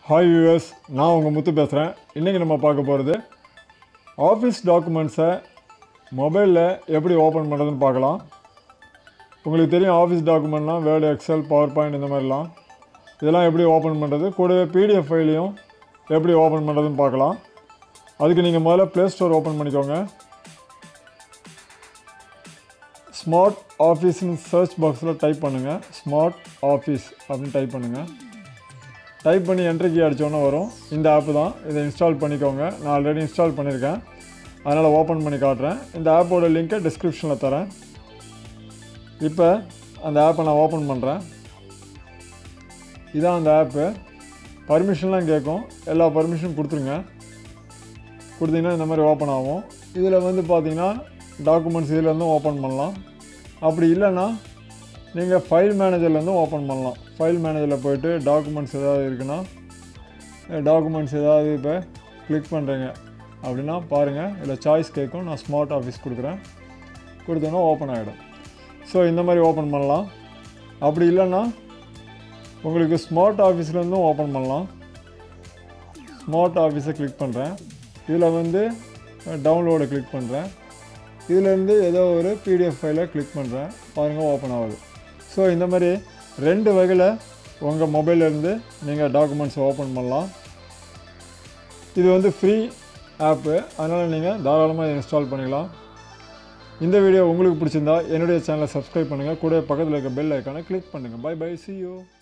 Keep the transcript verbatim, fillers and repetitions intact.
Hi viewers, நான் உங்கள் முத்து பேசுகிறேன். இன்றைக்கி நம்ம பார்க்க போகிறது ஆஃபீஸ் டாக்குமெண்ட்ஸை மொபைலில் எப்படி ஓப்பன் பண்ணுறதுன்னு பார்க்கலாம். உங்களுக்கு தெரியும், ஆஃபீஸ் டாக்குமெண்ட்லாம் வேர்டு, எக்ஸல், பவர் பாயிண்ட் இந்த மாதிரிலாம் இதெல்லாம் எப்படி ஓப்பன் பண்ணுறது, கூடவே பிடிஎஃப் ஃபைலையும் எப்படி ஓப்பன் பண்ணுறதுன்னு பார்க்கலாம். அதுக்கு நீங்கள் முதல்ல ப்ளே ஸ்டோர் ஓப்பன் பண்ணிக்கோங்க. ஸ்மார்ட் ஆஃபீஸ்னு சர்ச் பாக்ஸில் டைப் பண்ணுங்கள். ஸ்மார்ட் ஆஃபீஸ் அப்படின்னு டைப் பண்ணுங்கள். டைப் பண்ணி என்ட்ரி கீ அடித்தோன்னே வரும். இந்த ஆப்பு தான், இதை இன்ஸ்டால் பண்ணிக்கோங்க. நான் ஆல்ரெடி இன்ஸ்டால் பண்ணியிருக்கேன், அதனால் ஓப்பன் பண்ணி காட்டுறேன். இந்த ஆப்போட லிங்க்கை டிஸ்கிரிப்ஷனில் தரேன். இப்போ அந்த ஆப்பை நான் ஓப்பன் பண்ணுறேன். இதான் அந்த ஆப்பு. பர்மிஷன்லாம் கேட்கும், எல்லா பர்மிஷனும் கொடுத்துருங்க. கொடுத்தீங்கன்னா இந்த மாதிரி ஓப்பன் ஆகும். இதில் வந்து பார்த்திங்கன்னா டாக்குமெண்ட்ஸ் இதிலேருந்தும் ஓப்பன் பண்ணலாம். அப்படி இல்லைன்னா நீங்கள் ஃபைல் மேனேஜர்லேருந்தும் ஓப்பன் பண்ணலாம். ஃபைல் மேனேஜரில் போய்ட்டு டாக்குமெண்ட்ஸ் ஏதாவது இருக்குன்னா, டாக்குமெண்ட்ஸ் ஏதாவது இப்போ கிளிக் பண்ணுறீங்க அப்படின்னா பாருங்கள், இதில் சாய்ஸ் கேட்கும். நான் ஸ்மார்ட் ஆஃபீஸ் கொடுக்குறேன். கொடுத்தோன்னா ஓப்பன் ஆகிடும். ஸோ இந்த மாதிரி ஓப்பன் பண்ணலாம். அப்படி இல்லைன்னா உங்களுக்கு ஸ்மார்ட் ஆஃபீஸ்லேருந்தும் ஓப்பன் பண்ணலாம். ஸ்மார்ட் ஆஃபீஸை கிளிக் பண்ணுறேன். இதில் வந்து டவுன்லோடை கிளிக் பண்ணுறேன். இதிலேருந்து ஏதோ ஒரு பிடிஎஃப் ஃபைலை கிளிக் பண்ணுறேன். பாருங்கள், ஓப்பன் ஆகுது. ஸோ இந்த மாதிரி ரெண்டு வகையில் உங்கள் மொபைல்லேருந்து நீங்கள் டாக்குமெண்ட்ஸ் ஓப்பன் பண்ணலாம். இது வந்து ஃப்ரீ ஆப்பு, அதனால் நீங்கள் தாராளமாக இன்ஸ்டால் பண்ணிக்கலாம். இந்த வீடியோ உங்களுக்கு பிடிச்சிருந்தா என்னுடைய சேனலை சப்ஸ்கிரைப் பண்ணுங்கள். கூட பக்கத்தில் இருக்க பெல் ஐக்கானை கிளிக் பண்ணுங்கள். Bye bye, see you.